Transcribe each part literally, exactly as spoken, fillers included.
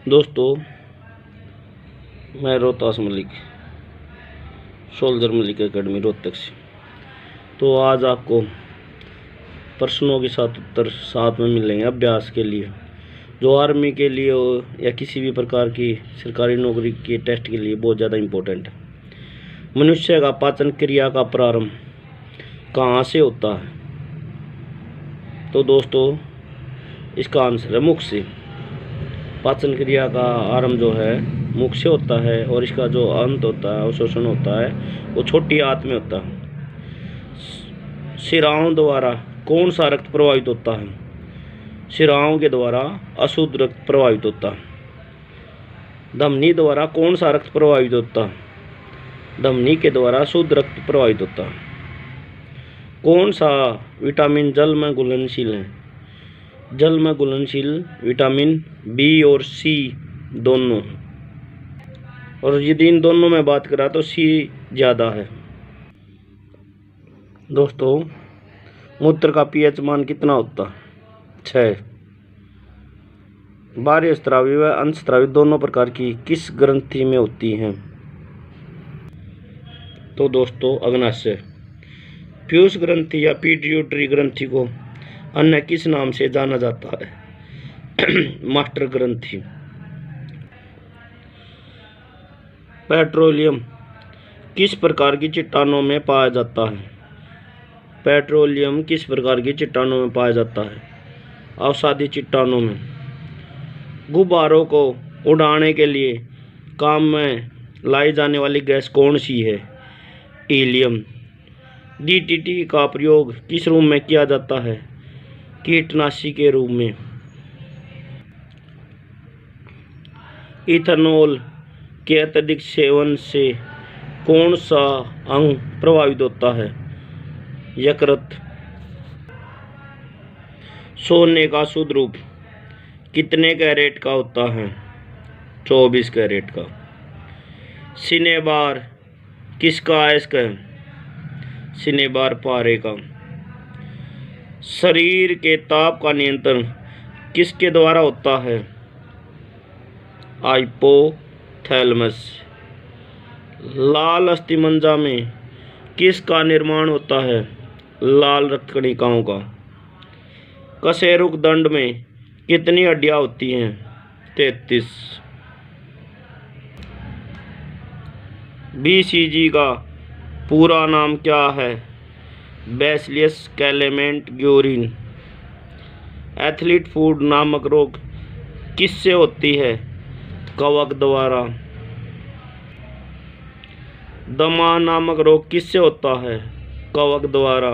दोस्तों, मैं Rohtas Malik, soldier Malik academy Rohtak से। तो आज आपको प्रश्नों के साथ उत्तर साथ में मिलेंगे अभ्यास के लिए, जो आर्मी के लिए हो या किसी भी प्रकार की सरकारी नौकरी के टेस्ट के लिए बहुत ज़्यादा इम्पोर्टेंट है। मनुष्य का पाचन क्रिया का प्रारंभ कहाँ से होता है? तो दोस्तों, इसका आंसर है मुख से। पाचन क्रिया का आरंभ जो है मुख से होता है और इसका जो अंत होता है, अवशोषण होता है, वो छोटी आंत में होता है। शिराओं द्वारा कौन सा रक्त प्रभावित होता है? शिराओं के द्वारा अशुद्ध रक्त प्रभावित होता है। धमनी द्वारा कौन सा रक्त प्रभावित होता है? धमनी के द्वारा शुद्ध रक्त प्रभावित होता है। कौन सा विटामिन जल में घुलनशील है? जल में घुलनशील विटामिन बी और सी दोनों, और यदि इन दोनों में बात करा तो सी ज़्यादा है। दोस्तों, मूत्र का पीएच मान कितना होता है? छः। बाह्य स्रावी व अंतस्रावी दोनों प्रकार की किस ग्रंथि में होती हैं? तो दोस्तों, अग्नाशय। पीयूष ग्रंथि या पिट्यूटरी ग्रंथि को अन्य किस नाम से जाना जाता है? मास्टर ग्रंथि। पेट्रोलियम किस प्रकार की चट्टानों में पाया जाता है? पेट्रोलियम किस प्रकार की चट्टानों में पाया जाता है? अवसादी चट्टानों में। गुब्बारों को उड़ाने के लिए काम में लाई जाने वाली गैस कौन सी है? हीलियम। डीटीटी का प्रयोग किस रूप में किया जाता है? कीटनाशी के रूप में। इथेनॉल के अत्यधिक सेवन से कौन सा अंग प्रभावित होता है? यकृत। सोने का शुद्ध रूप कितने कैरेट का होता है? चौबीस कैरेट का। सिनेबार किसका अयस्क है? सिनेबार पारे का। शरीर के ताप का नियंत्रण किसके द्वारा होता है? हाइपोथैलेमस। लाल अस्थिमज्जा में किसका निर्माण होता है? लाल रक्त कणिकाओं का। कशेरुक दंड में कितनी हड्डियां होती हैं? तैंतीस। बीसीजी का पूरा नाम क्या है? Bacillus Calmette Guerin. Athlete foot नामक रोग किससे होती है? कवक द्वारा। दमा नामक रोग किससे होता है? कवक द्वारा।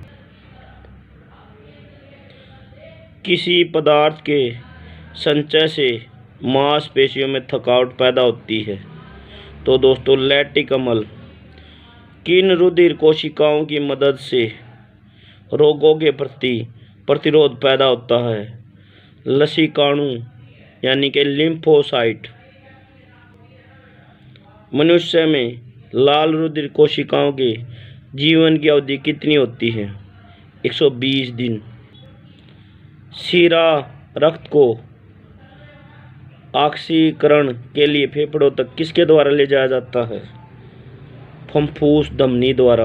किसी पदार्थ के संचय से मांसपेशियों में थकावट पैदा होती है? तो दोस्तों, लैक्टिक अम्ल। किन रुधिर कोशिकाओं की मदद से रोगों के प्रति प्रतिरोध पैदा होता है? लसीकाणु यानी कि लिम्फोसाइट। मनुष्य में लाल रुधिर कोशिकाओं के जीवन की अवधि कितनी होती है? एक सौ बीस दिन। शिरा रक्त को ऑक्सीकरण के लिए फेफड़ों तक किसके द्वारा ले जाया जाता है? फम्फूस धमनी द्वारा।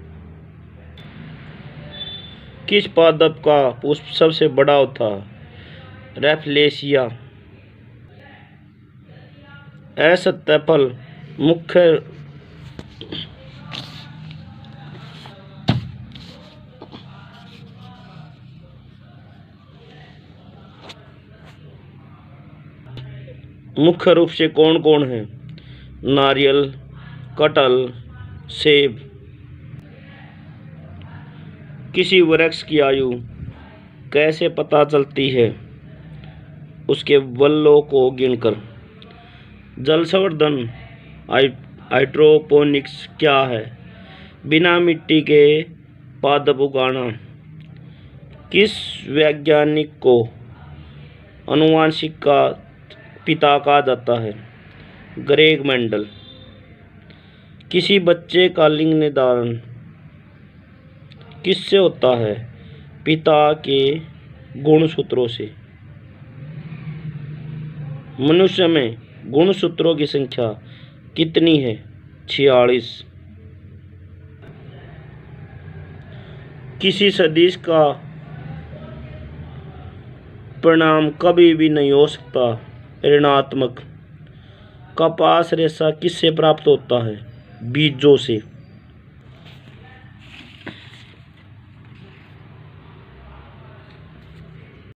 किस पादप का पुष्प सबसे बड़ा होता है? रैफलेशिया। असत्य फल मुख्य मुख्य रूप से कौन कौन है? नारियल, कटहल, सेब। किसी वृक्ष की आयु कैसे पता चलती है? उसके बल्लों को गिनकर। जल संवर्धन हाइड्रोपोनिक्स क्या है? बिना मिट्टी के पादप उगाना। किस वैज्ञानिक को आनुवंशिक का पिता कहा जाता है? Greg Mendel. किसी बच्चे का लिंग निर्धारण किससे होता है? पिता के गुणसूत्रों से। मनुष्य में गुणसूत्रों की संख्या कितनी है? छियालीस। किसी सदिश का परिणाम कभी भी नहीं हो सकता ऋणात्मक। कपास रेशा किससे प्राप्त होता है? बीजों से।